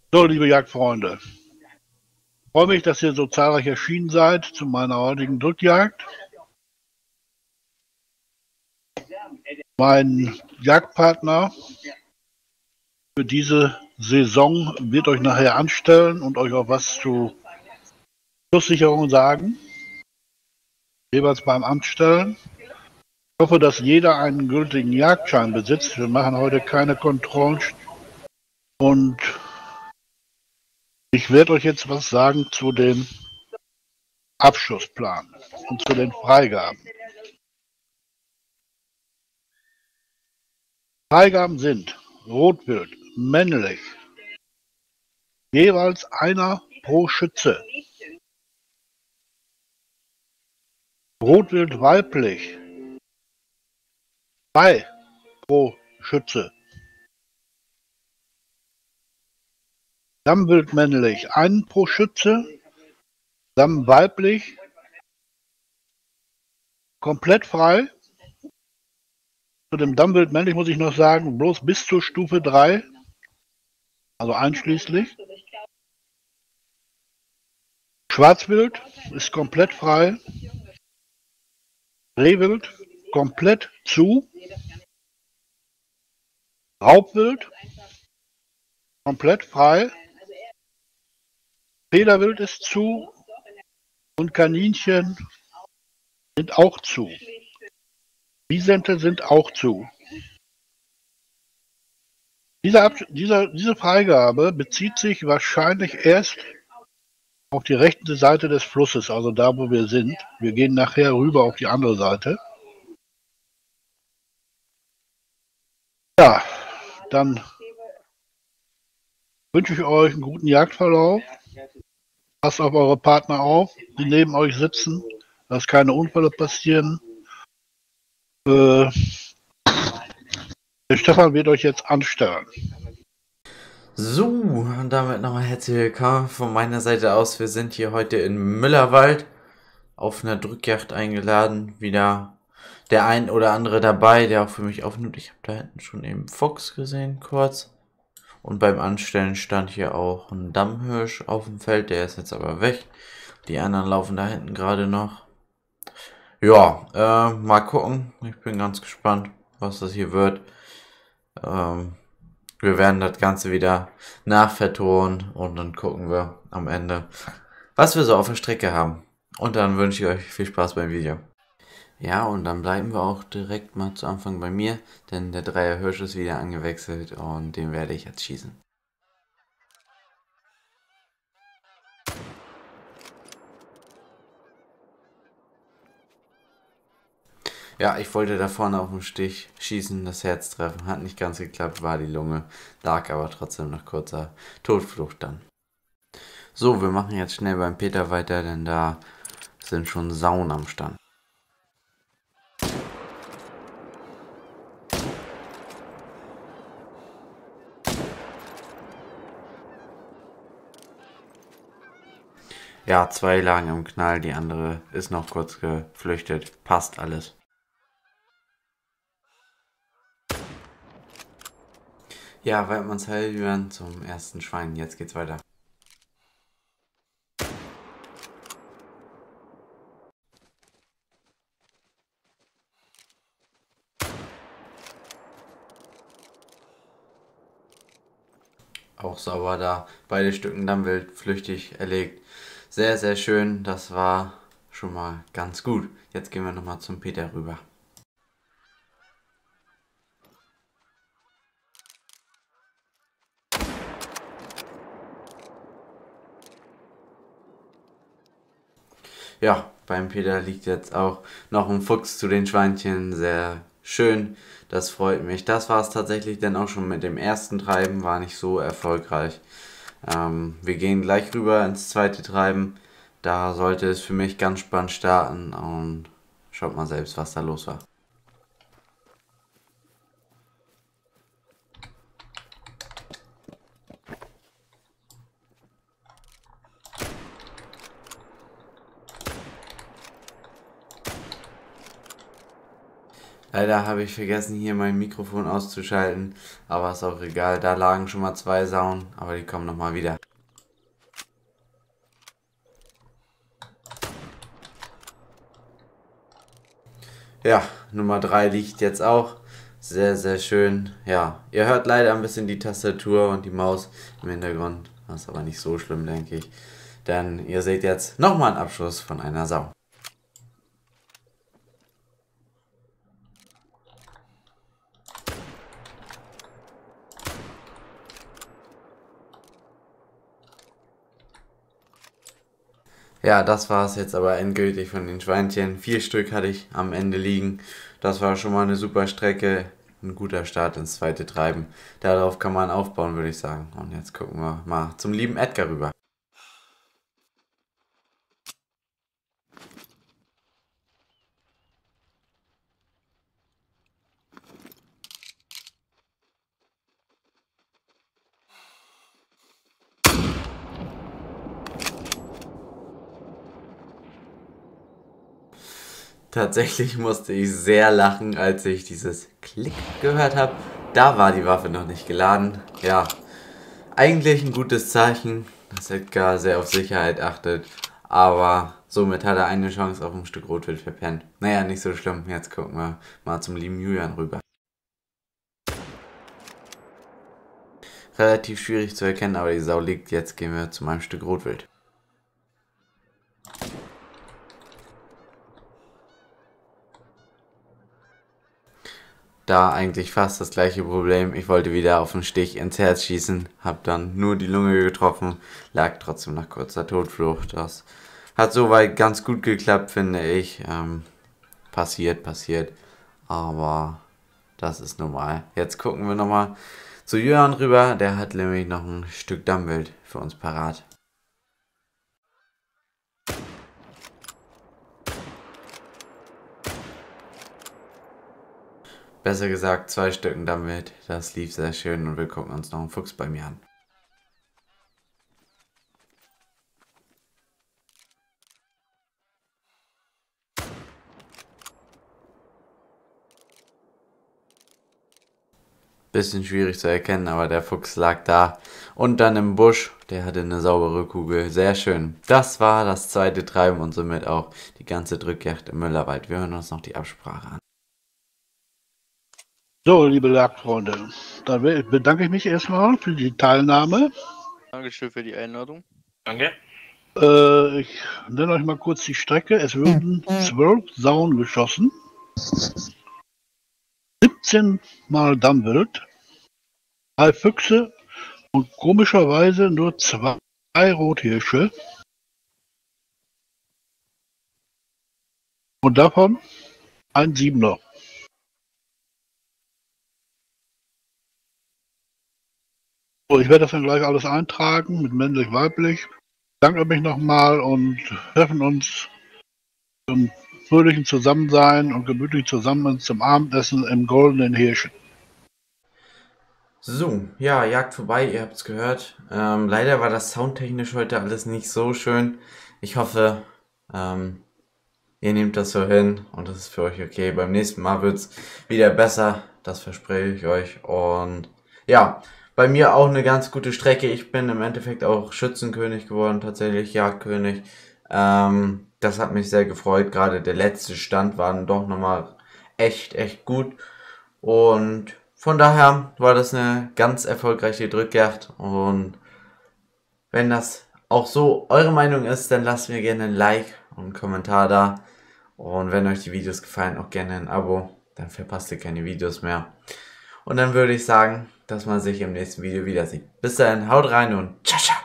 So, liebe Jagdfreunde, ich freue mich, dass ihr so zahlreich erschienen seid zu meiner heutigen Drückjagd. Mein Jagdpartner für diese Saison wird euch nachher anstellen und euch auch was zu Schusssicherung sagen, jeweils beim Anstellen. Ich hoffe, dass jeder einen gültigen Jagdschein besitzt. Wir machen heute keine Kontrollen und ich werde euch jetzt was sagen zu dem Abschussplan und zu den Freigaben. Freigaben sind Rotwild, männlich, jeweils einer pro Schütze. Rotwild weiblich, 2 pro Schütze. Dammwild männlich, 1 pro Schütze. Damm weiblich, komplett frei. Zu dem Dammwild männlich muss ich noch sagen, bloß bis zur Stufe 3, also einschließlich. Schwarzwild ist komplett frei. Rehwild komplett zu. Raubwild komplett frei. Federwild ist zu und Kaninchen sind auch zu. Wisente sind auch zu. Diese Freigabe bezieht sich wahrscheinlich erst auf die rechte Seite des Flusses, also da, wo wir sind. Wir gehen nachher rüber auf die andere Seite. Ja, dann wünsche ich euch einen guten Jagdverlauf. Passt auf eure Partner auf, die neben euch sitzen, dass keine Unfälle passieren. Der Stefan wird euch jetzt anstellen. So, und damit nochmal herzlich willkommen von meiner Seite aus. Wir sind hier heute in Müllerwald auf einer Drückjagd eingeladen. Wieder der ein oder andere dabei, der auch für mich aufnimmt. Ich habe da hinten schon eben Fuchs gesehen, kurz. Und beim Anstellen stand hier auch ein Dammhirsch auf dem Feld, der ist jetzt aber weg. Die anderen laufen da hinten gerade noch. Ja, mal gucken. Ich bin ganz gespannt, was das hier wird. Wir werden das Ganze wieder nachvertonen und dann gucken wir am Ende, was wir so auf der Strecke haben. Und dann wünsche ich euch viel Spaß beim Video. Ja, und dann bleiben wir auch direkt mal zu Anfang bei mir, denn der Dreier Hirsch ist wieder angewechselt und den werde ich jetzt schießen. Ja, ich wollte da vorne auf dem Stich schießen, das Herz treffen. Hat nicht ganz geklappt, war die Lunge. Lag aber trotzdem nach kurzer Todflucht dann. So, wir machen jetzt schnell beim Peter weiter, denn da sind schon Sauen am Stand. Ja, 2 lagen im Knall, die andere ist noch kurz geflüchtet. Passt alles. Ja, Weidmannsheilhüren zum ersten Schwein. Jetzt geht's weiter. Auch sauber da. Beide Stücken Dammwild flüchtig erlegt. Sehr, sehr schön. Das war schon mal ganz gut. Jetzt gehen wir nochmal zum Peter rüber. Ja, beim Peter liegt jetzt auch noch ein Fuchs zu den Schweinchen. Sehr schön, das freut mich. Das war es tatsächlich dann auch schon mit dem ersten Treiben, war nicht so erfolgreich. Wir gehen gleich rüber ins zweite Treiben. Da sollte es für mich ganz spannend starten und schaut mal selbst, was da los war. Leider habe ich vergessen, hier mein Mikrofon auszuschalten, aber ist auch egal. Da lagen schon mal 2 Sauen, aber die kommen nochmal wieder. Ja, Nummer 3 liegt jetzt auch. Sehr, sehr schön. Ja, ihr hört leider ein bisschen die Tastatur und die Maus im Hintergrund. Das ist aber nicht so schlimm, denke ich. Denn ihr seht jetzt nochmal einen Abschuss von einer Sau. Ja, das war es jetzt aber endgültig von den Schweinchen. 4 Stück hatte ich am Ende liegen. Das war schon mal eine super Strecke. Ein guter Start ins zweite Treiben. Darauf kann man aufbauen, würde ich sagen. Und jetzt gucken wir mal zum lieben Edgar rüber. Tatsächlich musste ich sehr lachen, als ich dieses Klick gehört habe. Da war die Waffe noch nicht geladen. Ja, eigentlich ein gutes Zeichen, dass Edgar sehr auf Sicherheit achtet. Aber somit hat er eine Chance auf ein Stück Rotwild verpennt. Naja, nicht so schlimm. Jetzt gucken wir mal zum lieben Julian rüber. Relativ schwierig zu erkennen, aber die Sau liegt. Jetzt gehen wir zu meinem Stück Rotwild. Da eigentlich fast das gleiche Problem. Ich wollte wieder auf den Stich ins Herz schießen, habe dann nur die Lunge getroffen, lag trotzdem nach kurzer Todflucht. Das hat soweit ganz gut geklappt, finde ich. Passiert, aber das ist normal. Jetzt gucken wir nochmal zu Jörn rüber, der hat nämlich noch ein Stück Dammwild für uns parat. Besser gesagt 2 Stücken Dammwild, das lief sehr schön und wir gucken uns noch einen Fuchs bei mir an. Bisschen schwierig zu erkennen, aber der Fuchs lag da. Und dann im Busch, der hatte eine saubere Kugel. Sehr schön. Das war das zweite Treiben und somit auch die ganze Drückjagd im Müllerwald. Wir hören uns noch die Absprache an. So, liebe Jagdfreunde, dann bedanke ich mich erstmal für die Teilnahme. Dankeschön für die Einladung. Danke. Ich nenne euch mal kurz die Strecke. Es wurden 12 Sauen geschossen, 17 Mal Dammwild, 3 Füchse und komischerweise nur 2 Rothirsche. Und davon ein 7er. So, ich werde das dann gleich alles eintragen mit männlich-weiblich. Danke mich nochmal und treffen uns zum fröhlichen Zusammensein und gemütlich zusammen zum Abendessen im Goldenen Hirsch. So, ja, Jagd vorbei, ihr habt's gehört. Leider war das soundtechnisch heute alles nicht so schön. Ich hoffe, ihr nehmt das so hin und das ist für euch okay. Beim nächsten Mal wird's wieder besser, das verspreche ich euch. Und ja, bei mir auch eine ganz gute Strecke. Ich bin im Endeffekt auch Schützenkönig geworden, tatsächlich Jagdkönig. Das hat mich sehr gefreut. Gerade der letzte Stand war dann doch nochmal echt gut. Und von daher war das eine ganz erfolgreiche Drückjagd. Und wenn das auch so eure Meinung ist, dann lasst mir gerne ein Like und einen Kommentar da. Und wenn euch die Videos gefallen, auch gerne ein Abo. Dann verpasst ihr keine Videos mehr. Und dann würde ich sagen, dass man sich im nächsten Video wieder sieht. Bis dahin, haut rein und ciao, ciao.